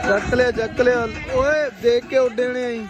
ਚੱਕ ਲਿਆ ਓਏ ਦੇਖ ਕੇ ਉੱਡੇ ਨੇ ਆਈ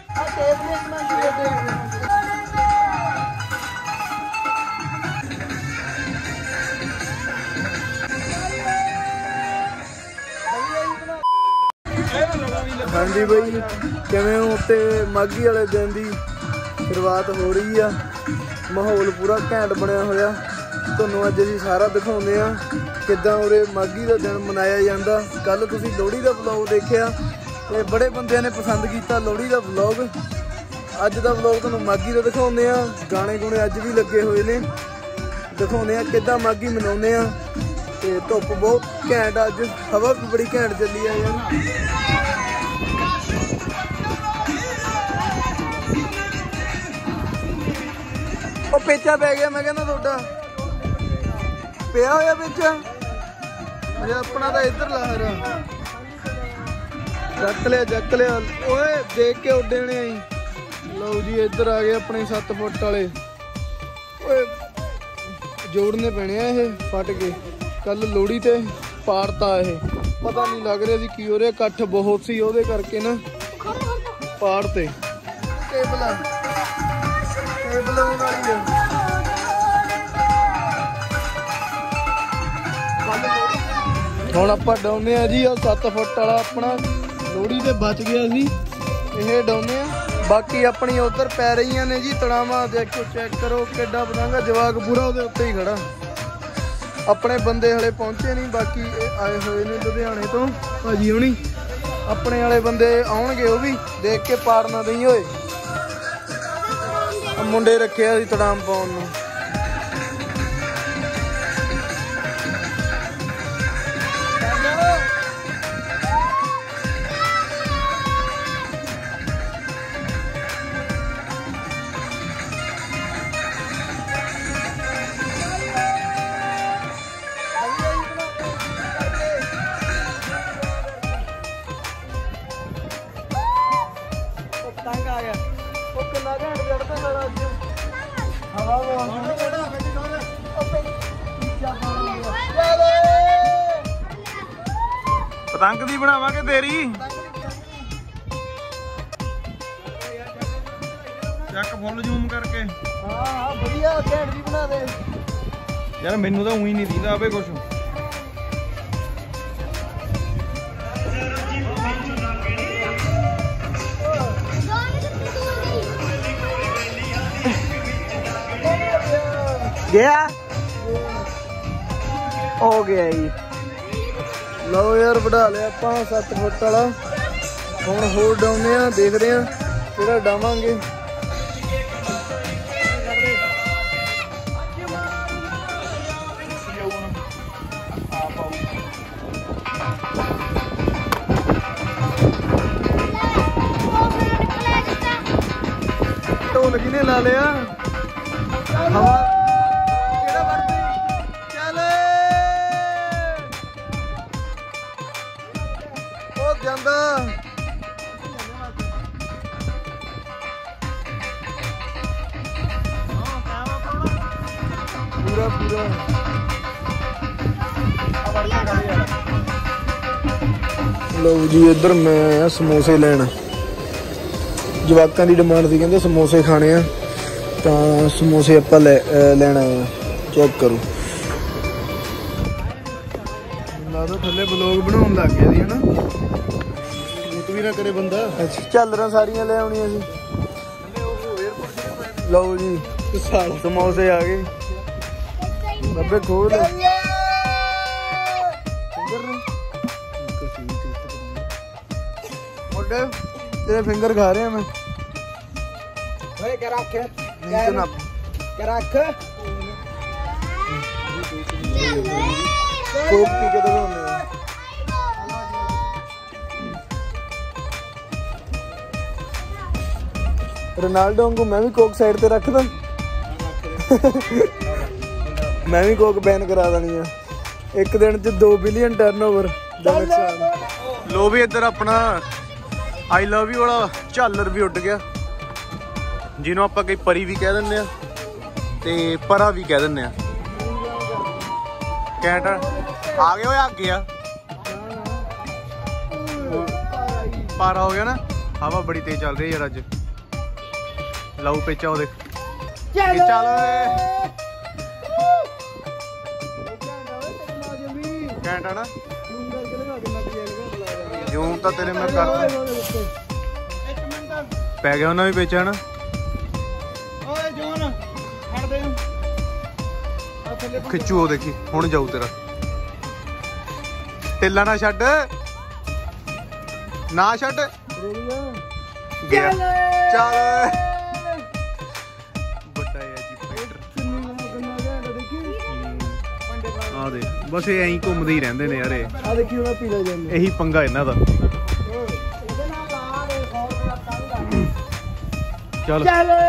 ਹਾਂਜੀ ਬਾਈ ਕਿਵੇਂ ਹੋ ਤੇ ਮਾਘੀ ਵਾਲੇ ਦਿਨ ਦੀ शुरुआत हो रही है माहौल पूरा घैंट बनया होया तुहानूं अज असीं सारा दिखाउंदे आ किदां उरे माघी का दिन मनाया जांदा। कल तुसीं लोहड़ी का व्लॉग देखिया ते बड़े बंदियां ने पसंद किया लोहड़ी का व्लॉग। अज दा व्लॉग तुहानूं माघी का दिखाउंदे आ गाने गुणे अज भी लगे हुए ने दिखाउंदे आ किदां माघी मनाउंदे आ ते धुप्प बहुत घैंट अज हवा भी बड़ी घैंट चली है यार। पेचा पै गया मैं कहना थोड़ा पिया होया पेचा अरे अपना तो इधर लहर चक लिया ओए देख के उड्डे ने आई लो जी इधर आ गए अपने 7 फुट वाले ओए जोड़ने पैने ये फट के कल लोहड़ी ते पाड़ता ये पता नहीं लग रहा सी की हो रहा इकट्ठ बहुत सी ओहदे करके ना पाड़ते टेबल ਹੁਣ ਆਪਾਂ ਡਾਉਨੇ ਆ ਜੀ ਆ 7 ਫੁੱਟ ਵਾਲਾ ਆਪਣਾ ਲੋਹੜੀ ਤੇ ਬਚ ਗਿਆ ਸੀ ਇਹ ਡਾਉਨੇ ਆ। ਬਾਕੀ ਆਪਣੀ ਉਧਰ ਪੈ ਰਹੀਆਂ ਨੇ ਜੀ ਤੜਾਵਾਂ ਦੇਖੋ ਚੈੱਕ ਕਰੋ ਕਿੱਡਾ ਪਤੰਗਾ ਜਵਾਕ ਪੂਰਾ ਉਹਦੇ ਉੱਤੇ ਹੀ ਖੜਾ। ਆਪਣੇ ਬੰਦੇ ਹਲੇ ਪਹੁੰਚੇ ਨਹੀਂ ਬਾਕੀ ਆਏ ਹੋਏ ਨੇ ਲੁਧਿਆਣੇ ਤੋਂ ਭਾਜੀ ਹੁਣੀ ਆਪਣੇ ਵਾਲੇ ਬੰਦੇ ਆਉਣਗੇ ਉਹ ਵੀ ਦੇਖ ਕੇ ਪਾੜ ਨਾ ਦਈ ਓਏ ਮੁੰਡੇ ਰੱਖਿਆ ਸੀ ਤੜਾਮ ਪਾਉਣ ਨੂੰ। पतंग दी बनावांगे तेरी चेक फुल जूम करके हां बढ़िया घैंट दी बना दे यार मैनू तो उही नहीं दीदा आवे कुछ गया हो गया जी लो यार बढ़ा लिया आप 7 फुट वाला हुण होर डाउने आ देखते हैं किहड़ा डावांगे। ढोल किने ला लिया हवा ਜਾਂਦਾ ਪੂਰਾ ਪੂਰਾ ਲਓ ਜੀ ਇੱਧਰ ਮੈਂ ਆਇਆ ਸਮੋਸੇ ਲੈਣ ਜਵਾਕਾਂ ਦੀ ਡਿਮਾਂਡ ਸੀ ਕਹਿੰਦੇ ਸਮੋਸੇ ਖਾਣੇ ਆ ਤਾਂ ਸਮੋਸੇ ਆਪਾਂ ਲੈਣ ਆਏ ਆ ਚੈੱਕ ਕਰੋ ਲੱਗਦਾ ਥੱਲੇ ਬਲੌਗ ਬਣਾਉਣ ਲੱਗ ਗਿਆ ਸੀ ਹਨਾ भी ना करे बंदा चल रहा सारियां ले आउणियां सी लो जी समोसे आ गए बब्बे खोल तेरे फिंगर खा रहे हैं मैं क्या रख कोक पी के तो रोनाल्डो को मैं भी कोक साइड ते रख दा मैं भी कोक बैन करा देनी है एक दिन च 2 बिलियन टर्नओवर दा नुकसान। लो भी इधर अपना आई लव यू वाला झालर भी उड़ गया जिन्हों आप कई परी भी कह दिंदे ते परा भी कह दिंदे कैंट आ गया आ गया ਪਾਰਾ ਹੋ ਗਿਆ ਨਾ, ਹਵਾ ਬੜੀ ਤੇਜ਼ ਚੱਲ ਰਹੀ ਯਾਰ ਅੱਜ। ਲਾਊ ਪੇਚਾ ਉਹਦੇ ਚੱਲ ਘੈਂਟ ਨਾ ਜੂਮ ਤਾਂ ਤੇਰੇ ਮੈਂ ਕਰਦਾ। ਪੈ ਗਿਆ ਉਹਨਾਂ ਵੀ ਵਿੱਚ ਹਨਾ। ਓਏ ਜੋਨ ਛੱਡ ਦੇ ਖਿੱਚੂ ਉਹ ਦੇਖੀ ਹੁਣ ਜਾਊ ਤੇਰਾ। ਟਿੱਲਾ ਨਾ ਛੱਡ ਨਾ ਛੱਡ ਗਿਆ ਚੱਲ ਵੱਡਾ ਹੈ ਜੀ ਫਾਈਟਰ। ਆ ਦੇ ਬਸ ਇਹ ਐਂ ਘੁੰਮਦੇ ਹੀ ਰਹਿੰਦੇ ਨੇ ਯਾਰ। ਇਹ ਆ ਦੇਖੀ ਉਹਨਾਂ ਪੀਲਾ ਜਾਂਦੇ ਇਹੀ ਪੰਗਾ ਇਹਨਾਂ ਦਾ। ਚੱਲ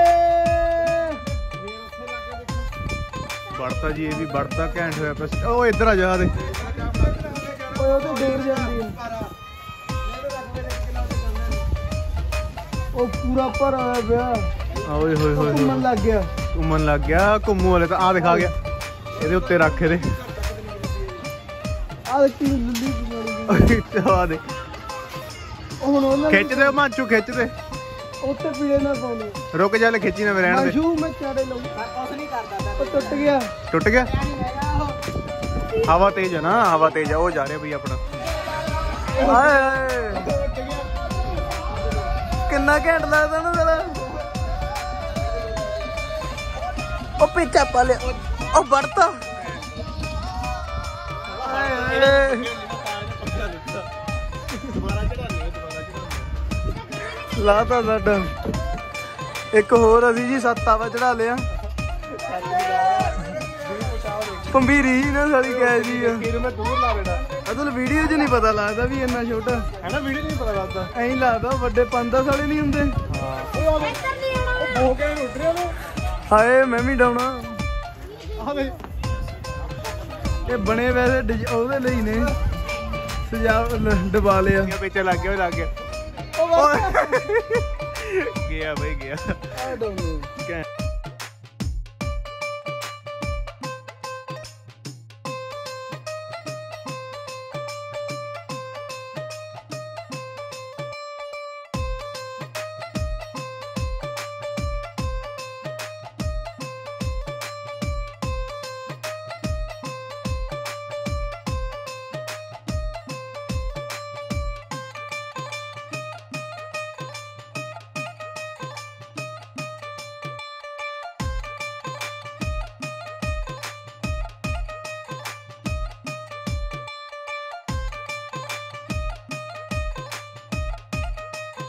ਵੜਤਾ ਜੀ ਇਹ ਵੀ ਵੜਤਾ ਘੈਂਟ ਹੋਇਆ ਪਿਆ। ਉਹ ਇੱਧਰ ਆ ਜਾ ਦੇ ਓਏ ਉਹ ਤੇ ਦੂਰ ਜਾਂਦੀ ਹੈ। ਉਹ ਪੂਰਾ ਭਰ ਆਇਆ ਪਿਆ। ਓਏ ਹੋਏ ਹੋਏ ਘੁੰਮਣ ਲੱਗ ਗਿਆ। ਘੁੰਮਣ ਲੱਗ ਗਿਆ। ਘੁੰਮੂ ਵਾਲੇ ਤਾਂ ਆ ਦਿਖਾ ਗਿਆ ਇਹਦੇ ਉੱਤੇ ਰੱਖ ਇਹਦੇ। ਆ ਦੇਖੀ ਲੱਲੀ ਆ ਦੇ ਹੁਣ ਉਹਨਾਂ ਖਿੱਚ ਦੇ ਮਾਂਚੂ ਖਿੱਚ ਦੇ। ਉੱਤੇ ਪੀਲੇ ਨਾ ਪਾਉਂਦੇ। ਰੁਕ ਜਾ ਲੈ ਖਿੱਚੀ ਨਾ ਰਹਿਣ ਦੇ। ਮਾਸ਼ੂ ਮੈਂ ਚਾੜੇ ਲਾਉਂ ਕੁਛ ਨਹੀਂ ਕਰਦਾ। ਉਹ ਟੁੱਟ ਗਿਆ। ਟੁੱਟ ਗਿਆ। ਹਵਾ ਤੇਜ਼ ਹੈ ਨਾ, ਹਵਾ ਤੇਜ਼ ਆ। ਉਹ ਜਾ ਰਿਹਾ ਬਈ ਆਪਣਾ। ਹਾਏ ਕਿੰਨਾ ਘੈਂਟ ਲੱਗਦਾ ਨਾ ਸਾਲਾ। ਉਹ ਪਿੱਛਾ ਪਾ ਲਿਆ। ਉਹ ਵੜਤਾ। ਲਾਤਾ ਸਾਡਾ ਇੱਕ ਹੋਰ ਅਸੀਂ ਜੀ 7 ਤਾਵਾ ਚੜਾ ਲਿਆ। ਪੰਬੀਰੀ ਜੀ ਨਾ ਸਾਡੀ ਕਹਿ ਜੀ ਆ। ਮੈਂ ਦੂਰ ਲਾ ਬੇਟਾ ਅਦਲ ਵੀਡੀਓ 'ਚ ਨਹੀਂ ਪਤਾ ਲੱਗਦਾ ਵੀ ਇੰਨਾ ਛੋਟਾ ਹੈ ਨਾ। ਵੀਡੀਓ ਨਹੀਂ ਪਤਾ ਲੱਗਦਾ ਐਂ ਲੱਗਦਾ ਵੱਡੇ 5-10 ਵਾਲੇ ਨਹੀਂ ਹੁੰਦੇ। ਹੋ ਕੇ ਉੱਡ ਰਿਹਾ ਨੂੰ। ਹਾਏ ਮੈਂ ਵੀ ਡਾਉਣਾ। ਆ ਵੇ ਇਹ ਬਣੇ ਵੈਸੇ ਉਹਦੇ ਲਈ ਨੇ ਸਜਾ ਡਬਾ ਲਿਆ। ਪਿੱਛੇ ਲੱਗ ਗਿਆ ਲੱਗ ਗਿਆ। ਗਿਆ ਬਈ ਗਿਆ। I don't know.